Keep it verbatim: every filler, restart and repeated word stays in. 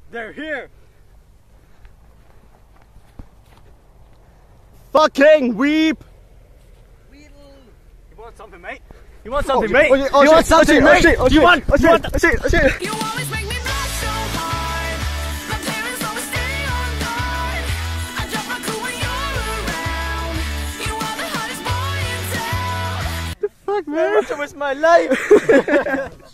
They're here. Fucking weep. You want something, mate? You want something, oh, mate? Oh, oh, you shit, want something, oh, mate? shit, oh, Do you shit, want? oh, Do you want? oh, shit, oh, shit, oh, shit. You always make me blush so hard. My parents always stay on guard. I drop my cool when you're around. You are the hottest boy in town. The fuck, man? That was my life.